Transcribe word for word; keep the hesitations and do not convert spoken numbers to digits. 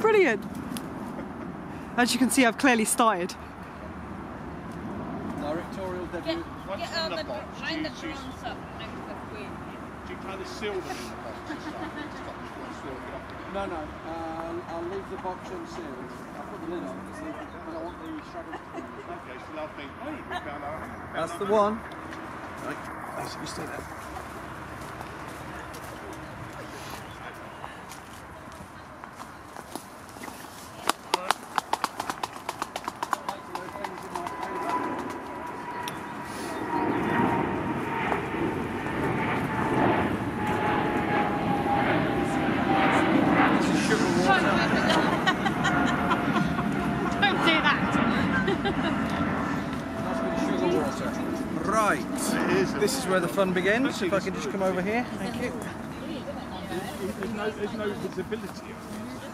Brilliant. As you can see, I've clearly started. Directorial debut. Get, get on the, line the drones up next to the queen. Do you kind of seal them in the box and stuff? No, no. Uh, I'll leave the box unsealed. I'll put the lid on because I want the shadows to come in. Okay, so they'll think, hey, we found our... That's the one. Right, that's, you stay there. Right, this is where the fun begins. If I can just come over here, thank you. There's no, there's no visibility of it.